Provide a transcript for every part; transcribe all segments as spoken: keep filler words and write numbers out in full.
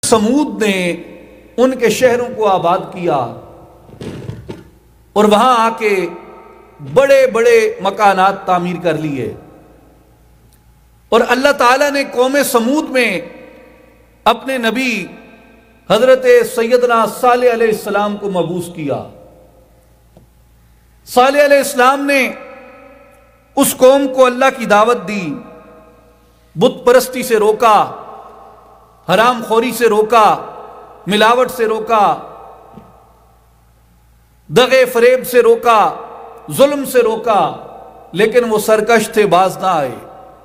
سمود نے ان کے شہروں کو آباد کیا اور وہاں آ کے بڑے بڑے مکانات تعمیر کر لیے، اور اللہ تعالیٰ نے قوم سمود میں اپنے نبی حضرت سیدنا صالح علیہ السلام کو مبعوث کیا۔ صالح علیہ السلام نے اس قوم کو اللہ کی دعوت دی، بت پرستی سے روکا، حرام خوری سے روکا، ملاوٹ سے روکا، دغے فریب سے روکا، ظلم سے روکا، لیکن وہ سرکش تھے، باز نہ آئے۔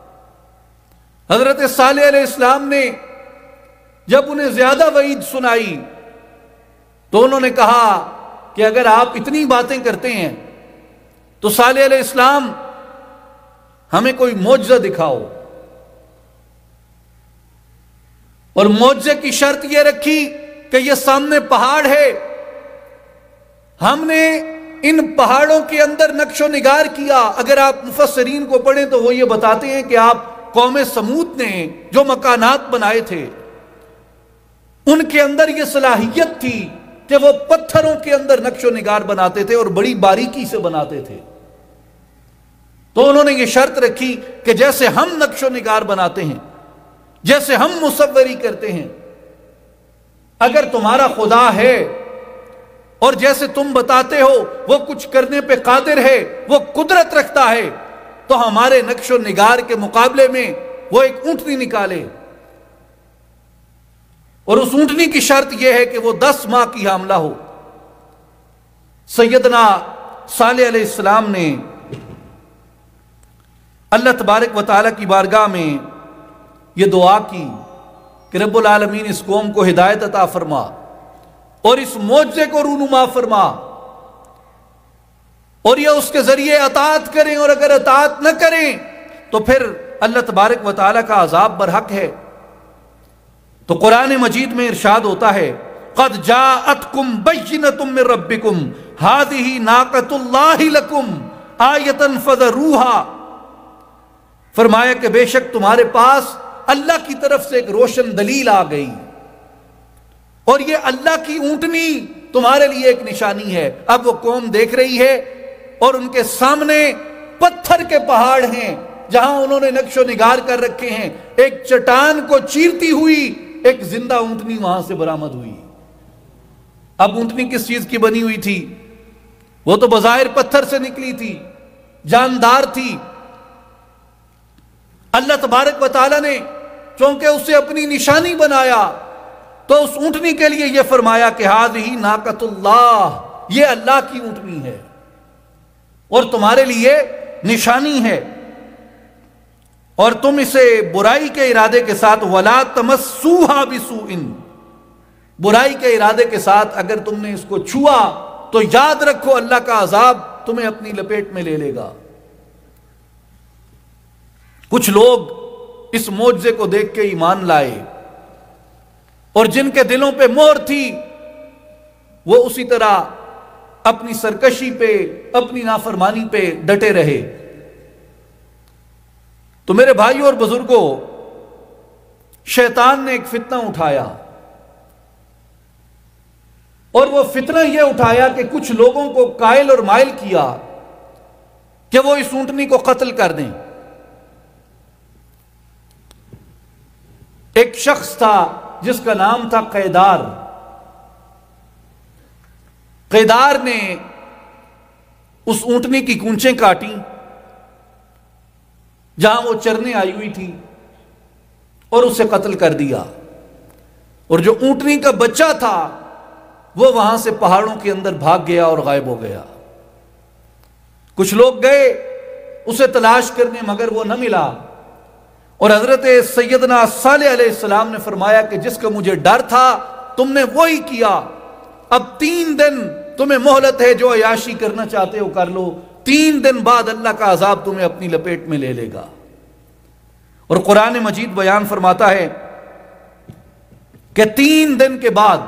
حضرت صالح علیہ السلام نے جب انہیں زیادہ وعید سنائی تو انہوں نے کہا کہ اگر آپ اتنی باتیں کرتے ہیں تو صالح علیہ السلام ہمیں کوئی معجزہ دکھاؤ، اور معجزے کی شرط یہ رکھی کہ یہ سامنے پہاڑ ہے، ہم نے ان پہاڑوں کے اندر نقش و نگار کیا۔ اگر آپ مفسرین کو پڑھیں تو وہ یہ بتاتے ہیں کہ آپ قوم سمود نے جو مکانات بنائے تھے ان کے اندر یہ صلاحیت تھی کہ وہ پتھروں کے اندر نقش و نگار بناتے تھے اور بڑی باریکی سے بناتے تھے۔ تو انہوں نے یہ شرط رکھی کہ جیسے ہم نقش و نگار بناتے ہیں، جیسے ہم مصوری کرتے ہیں، اگر تمہارا خدا ہے اور جیسے تم بتاتے ہو وہ کچھ کرنے پہ قادر ہے، وہ قدرت رکھتا ہے، تو ہمارے نقش و نگار کے مقابلے میں وہ ایک اونٹنی نکالے، اور اس اونٹنی کی شرط یہ ہے کہ وہ دس ماہ کی حاملہ ہو۔ سیدنا صالح علیہ السلام نے اللہ تبارک و تعالیٰ کی بارگاہ میں یہ دعا کی کہ رب العالمین اس قوم کو ہدایت عطا فرما اور اس معجزے کو رونما فرما، اور یہ اس کے ذریعے اطاعت کریں، اور اگر اطاعت نہ کریں تو پھر اللہ تبارک و تعالیٰ کا عذاب برحق ہے۔ تو قرآن مجید میں ارشاد ہوتا ہے قَدْ جَاءَتْكُمْ بَيِّنَةٌ مِّن رَبِّكُمْ هَٰذِهِ نَاقَةُ اللَّهِ لَكُمْ آیَةً فَذَرُوهَا، فرمایا کہ بے شک تمہارے پاس اللہ کی طرف سے ایک روشن دلیل آ گئی، اور یہ اللہ کی اونٹنی تمہارے لیے ایک نشانی ہے۔ اب وہ قوم دیکھ رہی ہے اور ان کے سامنے پتھر کے پہاڑ ہیں جہاں انہوں نے نقش و نگار کر رکھے ہیں، ایک چٹان کو چیرتی ہوئی ایک زندہ اونٹنی وہاں سے برآمد ہوئی۔ اب اونٹنی کس چیز کی بنی ہوئی تھی؟ وہ تو بظاہر پتھر سے نکلی تھی، جاندار تھی۔ اللہ تبارک و تعالیٰ نے چونکہ اسے اپنی نشانی بنایا تو اس اونٹنی کے لیے یہ فرمایا کہ ہذہ ناقۃ اللہ، یہ اللہ کی اونٹنی ہے اور تمہارے لیے نشانی ہے، اور تم اسے برائی کے ارادے کے ساتھ ولا تمسوها بسوء، برائی کے ارادے کے ساتھ اگر تم نے اس کو چھوا تو یاد رکھو اللہ کا عذاب تمہیں اپنی لپیٹ میں لے لے گا۔ کچھ لوگ اس معجزے کو دیکھ کے ایمان لائے، اور جن کے دلوں پہ مہر تھی وہ اسی طرح اپنی سرکشی پہ، اپنی نافرمانی پہ ڈٹے رہے۔ تو میرے بھائیوں اور بزرگوں، شیطان نے ایک فتنہ اٹھایا، اور وہ فتنہ یہ اٹھایا کہ کچھ لوگوں کو قائل اور مائل کیا کہ وہ اس اونٹنی کو قتل کر دیں۔ ایک شخص تھا جس کا نام تھا قیدار۔ قیدار نے اس اونٹنی کی کونچیں کاٹی جہاں وہ چرنے آئی ہوئی تھی اور اسے قتل کر دیا، اور جو اونٹنی کا بچہ تھا وہ وہاں سے پہاڑوں کے اندر بھاگ گیا اور غائب ہو گیا۔ کچھ لوگ گئے اسے تلاش کرنے مگر وہ نہ ملا، اور حضرت سیدنا صالح علیہ السلام نے فرمایا کہ جس کا مجھے ڈر تھا تم نے وہی کیا، اب تین دن تمہیں مہلت ہے، جو عیاشی کرنا چاہتے ہو کر لو، تین دن بعد اللہ کا عذاب تمہیں اپنی لپیٹ میں لے لے گا۔ اور قرآن مجید بیان فرماتا ہے کہ تین دن کے بعد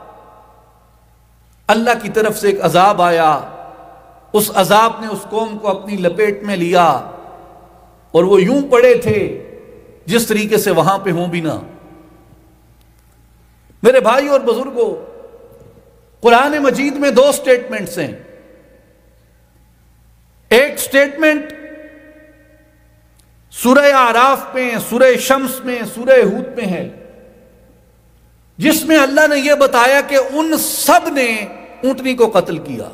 اللہ کی طرف سے ایک عذاب آیا، اس عذاب نے اس قوم کو اپنی لپیٹ میں لیا، اور وہ یوں پڑے تھے جس طریقے سے وہاں پہ ہوں بھی نہ۔ میرے بھائی اور بزرگوں، قرآن مجید میں دو سٹیٹمنٹس ہیں. ایک سٹیٹمنٹ سورہ اعراف میں، سورہ شمس میں، سورہ ہود میں ہے، جس میں اللہ نے یہ بتایا کہ ان سب نے اونٹنی کو قتل کیا.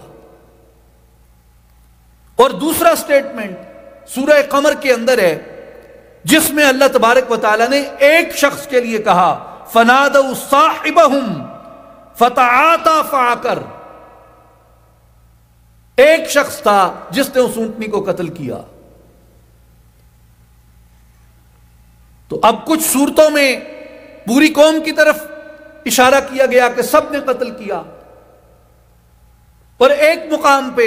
اور دوسرا سٹیٹمنٹ سورہ قمر کے اندر ہے، جس میں اللہ تبارک و تعالی نے ایک شخص کے لیے کہا فَنَادَوْا صَاحِبَهُمْ فَتَعَاطَىٰ فَعَقَرَ. ایک شخص تھا جس نے اس اونٹنی کو قتل کیا. تو اب کچھ صورتوں میں پوری قوم کی طرف اشارہ کیا گیا کہ سب نے قتل کیا، اور ایک مقام پہ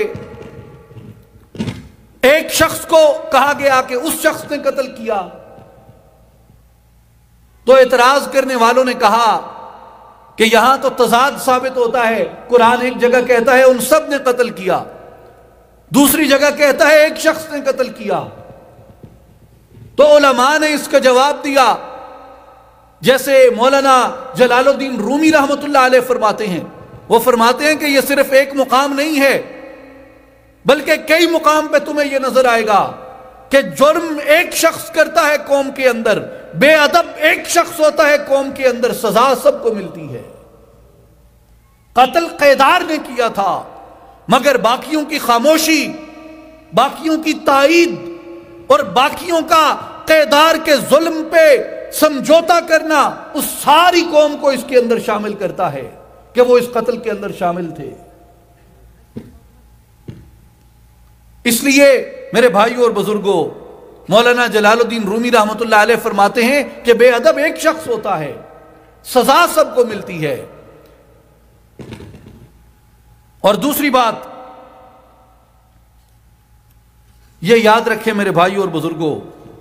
ایک شخص کو کہا گیا کہ اس شخص نے قتل کیا. تو اعتراض کرنے والوں نے کہا کہ یہاں تو تضاد ثابت ہوتا ہے. قرآن ایک جگہ کہتا ہے ان سب نے قتل کیا، دوسری جگہ کہتا ہے ایک شخص نے قتل کیا. تو علماء نے اس کا جواب دیا، جیسے مولانا جلال الدین رومی رحمت اللہ علیہ فرماتے ہیں. وہ فرماتے ہیں کہ یہ صرف ایک مقام نہیں ہے، بلکہ کئی مقام پہ تمہیں یہ نظر آئے گا کہ جرم ایک شخص کرتا ہے قوم کے اندر، بے ادب ایک شخص ہوتا ہے قوم کے اندر، سزا سب کو ملتی ہے. قتل قیدار نے کیا تھا، مگر باقیوں کی خاموشی، باقیوں کی تائید اور باقیوں کا قیدار کے ظلم پہ سمجھوتا کرنا اس ساری قوم کو اس کے اندر شامل کرتا ہے کہ وہ اس قتل کے اندر شامل تھے. اس لیے میرے بھائیوں اور بزرگوں، مولانا جلال الدین رومی رحمت اللہ علیہ فرماتے ہیں کہ بے ادب ایک شخص ہوتا ہے، سزا سب کو ملتی ہے. اور دوسری بات یہ یاد رکھیں میرے بھائیوں اور بزرگوں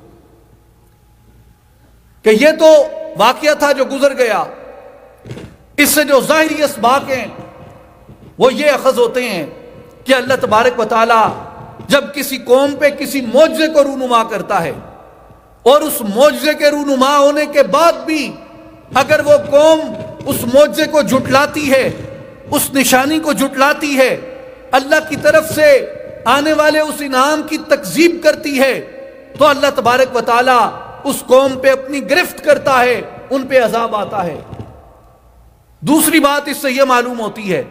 کہ یہ تو واقعہ تھا جو گزر گیا. اس سے جو ظاہری اسباق ہیں وہ یہ اخذ ہوتے ہیں کہ اللہ تبارک و تعالی جب کسی قوم پہ کسی معجزے کو رونما کرتا ہے، اور اس معجزے کے رونما ہونے کے بعد بھی اگر وہ قوم اس معجزے کو جھٹلاتی ہے، اس نشانی کو جھٹلاتی ہے، اللہ کی طرف سے آنے والے اس انعام کی تکذیب کرتی ہے، تو اللہ تبارک و تعالی اس قوم پہ اپنی گرفت کرتا ہے، ان پہ عذاب آتا ہے. دوسری بات اس سے یہ معلوم ہوتی ہے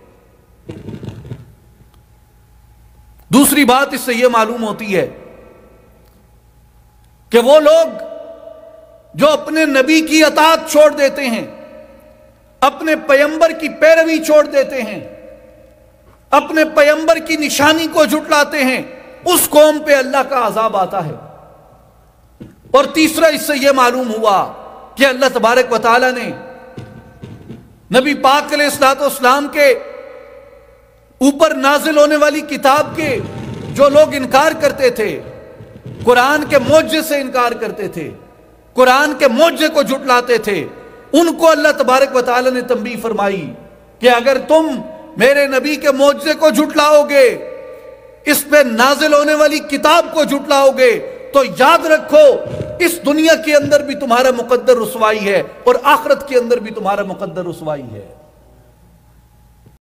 دوسری بات اس سے یہ معلوم ہوتی ہے کہ وہ لوگ جو اپنے نبی کی اطاعت چھوڑ دیتے ہیں، اپنے پیغمبر کی پیروی چھوڑ دیتے ہیں، اپنے پیغمبر کی نشانی کو جھٹلاتے ہیں، اس قوم پہ اللہ کا عذاب آتا ہے. اور تیسرا اس سے یہ معلوم ہوا کہ اللہ تبارک و تعالی نے نبی پاک علیہ الصلوۃ والسلام کے اوپر نازل ہونے والی کتاب کے جو لوگ انکار کرتے تھے، قرآن کے معجزے سے انکار کرتے تھے، قرآن کے معجزے کو جھٹلاتے تھے، ان کو اللہ تبارک و تعالی نے تنبیہ فرمائی کہ اگر تم میرے نبی کے معجزے کو جھٹلاؤ گے، اس پہ نازل ہونے والی کتاب کو جھٹلاؤ گے، تو یاد رکھو اس دنیا کے اندر بھی تمہارا مقدر رسوائی ہے اور آخرت کے اندر بھی تمہارا مقدر رسوائی ہے.